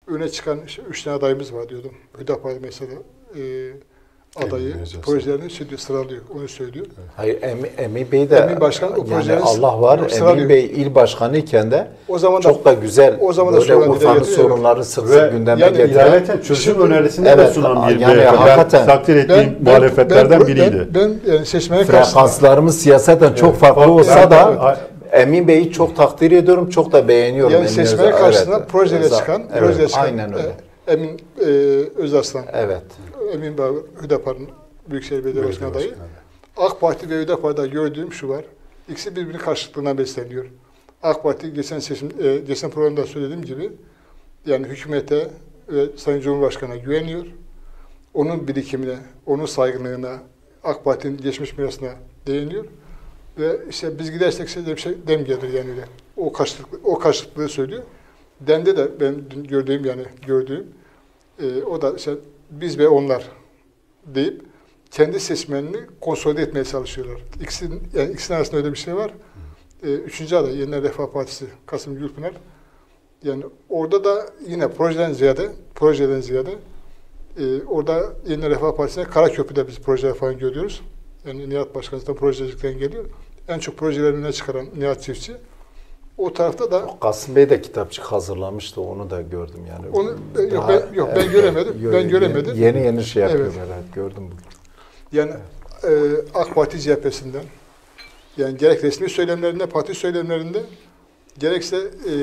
öne çıkan işte 3 tane adayımız var diyordum. Hüdapar mesela adayı projelerini sıralıyor. Onu söylüyor. Hayır, Emin Bey de Emin Başkan o yani projeleri Allah var. Emin Bey il başkanı iken de o zaman çok da güzel o zaman da böyle Urfa'nın sorunları sık sık gündeme yani getiren. İlaveten çözüm önerisinde de sunan bir yani beyefendi. hakikaten Takdir ettiğim muhalefetlerden biriydi. Ben yani seçmenin karşısında Frekanslarımız siyaseten çok farklı olsa da Emin Bey'i çok takdir ediyorum, çok da beğeniyorum. yani seçmenin karşısında evet, projeye çıkan, aynen öyle. Emin Özaslan. Evet. Emin Bağır, Hüdapar'ın Büyükşehir Belediye Başkanı adayı. AK Parti ve Hüdapar'da gördüğüm şu var. İkisi birbirinin karşılıklığına besleniyor. AK Parti geçen programda söylediğim gibi yani hükümete ve Sayın Cumhurbaşkanı'na güveniyor. Onun birikimine, onun saygınlığına, AK Parti'nin geçmiş mirasına değiniyor. Ve işte biz gidersek dem gelir yani öyle. O karşılıklığı söylüyor. Dem'de de ben gördüğüm o da işte biz ve onlar deyip kendi seçmenini konsolide etmeye çalışıyorlar. İkisinin arasında öyle bir şey var. Üçüncü aday Yeniler Refah Partisi Kasım Gülpınar. Yani orada da yine projeden ziyade orada Yeniler Refah Partisi'ne Karaköprü'de biz projeler falan görüyoruz. Yani Nihat Başkan'dan projecilikten geliyor. En çok projelerin önüne çıkaran Nihat Çiftçi. O tarafta da Kasım Bey de kitapçık hazırlamıştı, onu da gördüm yani. Onu ben göremedim. Ben göremedim. Yeni şey yapıyorlar, evet, gördüm bugün. Yani AK Parti cephesinden yani gerek resmi söylemlerinde, parti söylemlerinde gerekse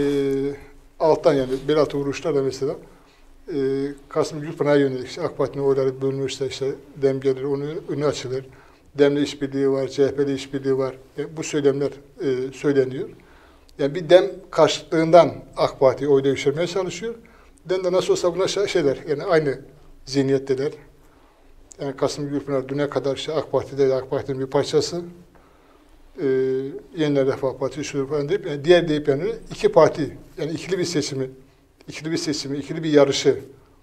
alttan yani bel altı vuruşlarla mesela Kasım Gülpınar'a yönelik işte AK Parti'nin oyları bölünürse işte dem gelir, onu önü açılır. Dem'le işbirliği var, CHP'li işbirliği var. Yani bu söylemler söyleniyor. Yani bir dem karşıtlığından AK Parti'yi oyda yükselmeye çalışıyor. Dem de nasıl olsa buna şeyler, yani aynı zihniyetteler. Yani Kasım Gülpınar düne kadar işte AK Parti'nin bir parçası. Yeniler Refah Partisi şudur falan deyip, yani diğer deyip yani iki parti, yani ikili bir yarışı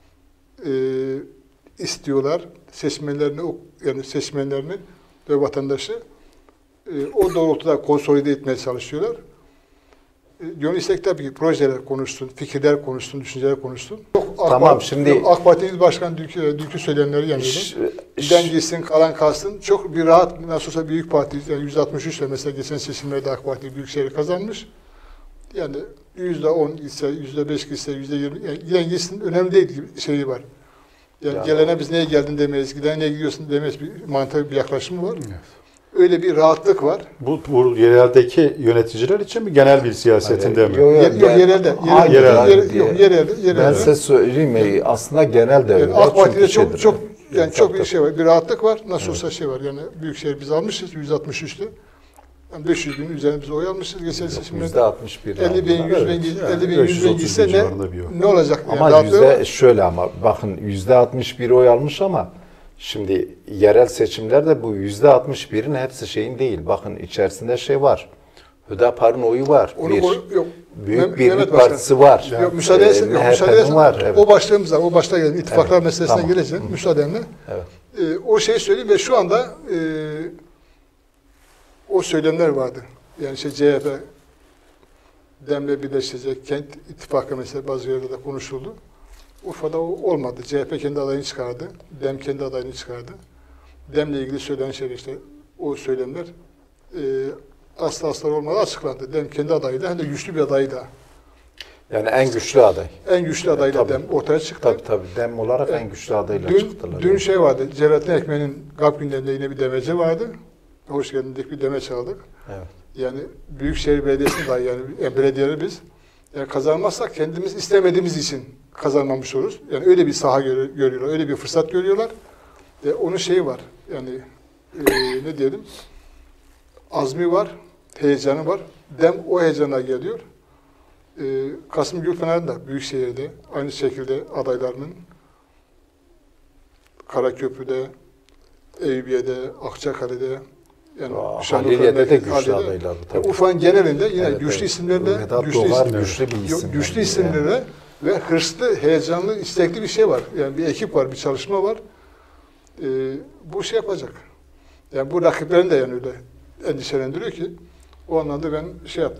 istiyorlar. Seçmenlerini ve vatandaşı o doğrultuda konsolide etmeye çalışıyorlar. Gönül istek tabii ki projeler konuşsun, fikirler konuşsun, düşünceler konuşsun. Şimdi AK Parti İl Başkanı dünkü söyleyenleri yanıyordum. Giden gitsin, kalan kalsın. Çok bir rahat, nasıl olsa büyük parti, yani 163 ile mesela geçen seçimlerde AK Parti Büyükşehir'i kazanmış. Yani %10 gitse, %5 gitse, %20, yani giden gitsin önemli değil gibi şeyi var. Yani gelene biz neye geldin demeyiz, gidene neye gidiyorsun demeyiz bir mantıklı bir yaklaşımı var. Evet. Öyle bir rahatlık var. Bu yereldeki yöneticiler için mi, genel bir siyasetinde mi? Yerelde. Ben size söyleyeyim, aslında genelde öyle. AK Parti'de çok bir şey var. Bir rahatlık var. Nasıl olsa şey var. Yani Büyükşehir biz almışız 163'te. Yani 500 bin üzerine biz oy almışız. Geçen seçimlerde %61. 50 bin, 100 bin gitse ne olacak? Ama şöyle ama bakın %61 oy almış ama şimdi yerel seçimlerde bu %61'in hepsi şeyin değil. Bakın içerisinde şey var. Hüdapar'ın oyu var. Büyük Birlik Partisi var. Yok, müsaade etsin. Var. Evet. O başlığımız var. O başta gelin. İttifaklar meselesine geleceğim. Müsaadenle. Evet. O şeyi söyleyeyim ve şu anda o söylemler vardı. Yani işte CHP Dem'le birleşecek. Kent ittifakı mesela bazı yerlerde konuşuldu. Urfa'da olmadı. CHP kendi adayını çıkardı. Dem kendi adayını çıkardı. Dem'le ilgili söylenen şeyler işte o söylemler asla olmadı açıklandı. Dem kendi adayıyla hem de güçlü bir adayıyla. Yani en güçlü aday. En güçlü adayla Dem ortaya çıktı. Tabii. Dem olarak en güçlü adayla çıktılar. Dün şey vardı. Celalettin Ekmen'in GAP gündeminde yine bir demeci vardı. Hoş geldin dedik, bir demeç aldık. Evet. Yani Büyükşehir Belediyesi'nin dahi yani belediyeleri biz kazanmazsak kendimiz istemediğimiz için kazanmamış oluruz. Yani öyle bir saha görüyorlar, öyle bir fırsat görüyorlar. Onun şeyi var, yani ne diyelim, azmi var, heyecanı var. Dem o heyecana geliyor. Kasım Gülpınar'ın da Büyükşehir'de aynı şekilde adaylarının Karaköprü'de, Eyüpiye'de, Akçakale'de, yani Haliliye'de de güçlü adaylar. Urfa'nın genelinde yine güçlü isimlerle, güçlü isimlerle ve hırslı, heyecanlı, istekli bir şey var. Yani bir ekip var, bir çalışma var. Bu şey yapacak. Yani bu rakiplerini de yani öyle endişelendiriyor ki o anlamda ben şey yaptım.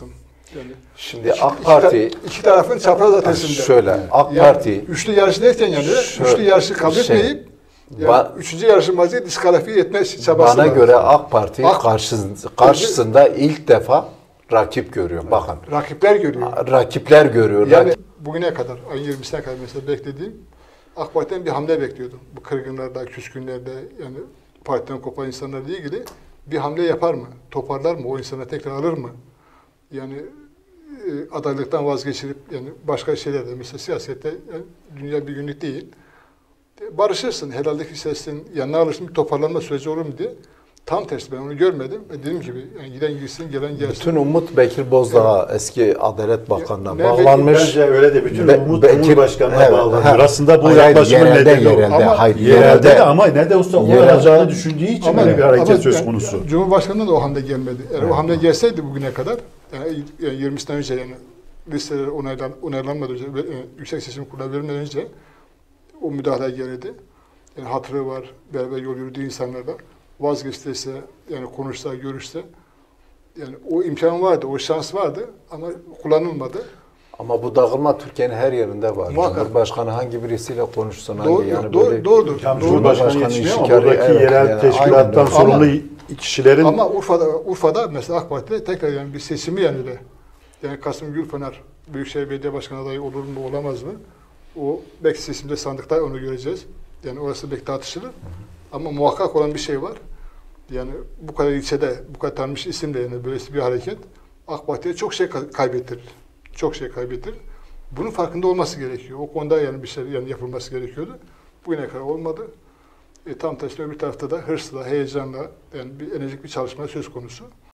Yani Şimdi AK Parti iki tarafın çapraz ötesinde. şöyle AK Yani Parti üçlü yarış derken yani üçlü yarışı kabul etmeyip üçüncü yarışmacıyı diskalifiye etme çabası bana var. göre AK Parti karşısında ilk defa rakip görüyor. Bakın. Rakipler görüyor. Rakipler görüyor. Yani bugüne kadar, ayın 20'sine kadar mesela beklediğim AK Parti'den bir hamle bekliyordum. Bu kırgınlarda, küskünlerde, yani partiden kopan insanlarla ilgili bir hamle yapar mı? Toparlar mı? O insanları tekrar alır mı? Yani adaylıktan vazgeçirip yani başka şeylerde mesela siyasette yani dünya bir günlük değil. Barışırsın, helallik hissedersin, yanına alırsın, bir toparlanma süreci olur mu diye. Tam tersi, ben onu görmedim. Dediğim gibi yani giden girsin, gelen gelsin. Bütün umut Bekir Bozdağ, eski Adalet Bakanı'na Ne bağlanmış. Bence öyle de bütün umut Bekir- Cumhurbaşkanı'na evet, bağlanıyor. evet. Aslında bu Hayır, yaklaşımın yerelde, nedeni o. yerelde, Ama hayır, Yerelde de ama ne de olsa o Yerelde- alacağını düşündüğü için böyle bir hareket söz konusu. Yani Cumhurbaşkanı'nın da o hamle gelmedi. Eğer o hamle gelseydi bugüne kadar, yani 20'sinden önce yani listeler onaylanmadan önce, Yüksek Seçim Kurulu'na verilmeden önce o müdahale gelirdi. Yani hatırı var, beraber yol yürüdüğü insanlarla vazgeçtiyse, yani konuşsa, görüşse, yani o imkan vardı, o şans vardı ama kullanılmadı. Ama bu dağılma Türkiye'nin her yerinde var. Muhakkak. Cumhurbaşkanı hangi birisiyle konuşsun, Doğru, hangi yani doğru, böyle doğrudur. Tam Doğru. Cumhurbaşkanı Cumhurbaşkanı yetişmiyor ama işgali, buradaki evet, yerel yani teşkilattan aynen. sorumlu kişilerin Ama Urfa'da mesela AK Parti tekrar yani bir seçimi yani de. Yani Kasım Gülpınar Büyükşehir Belediye Başkanı adayı olur mu olamaz mı? O belki seçimde sandıkta onu göreceğiz. Yani orası belki tartışılır. Ama muhakkak olan bir şey var. Yani bu kadar ilçede, bu kadar tanınmış isimle yani böylesi bir hareket AK Parti'ye çok şey kaybettirir. Çok şey kaybettirir. Bunun farkında olması gerekiyor. O konuda yani bir şey yani yapılması gerekiyordu. Bugüne kadar olmadı. Tam tersine öbür tarafta da hırsla, heyecanla yani bir enerjik bir çalışma söz konusu.